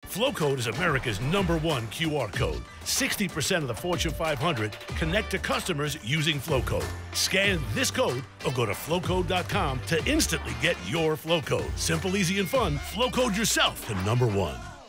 Flowcode is America's #1 QR code. 60% of the Fortune 500 connect to customers using Flowcode. Scan this code or go to flowcode.com to instantly get your Flowcode. Simple, easy, and fun. Flowcode yourself to #1.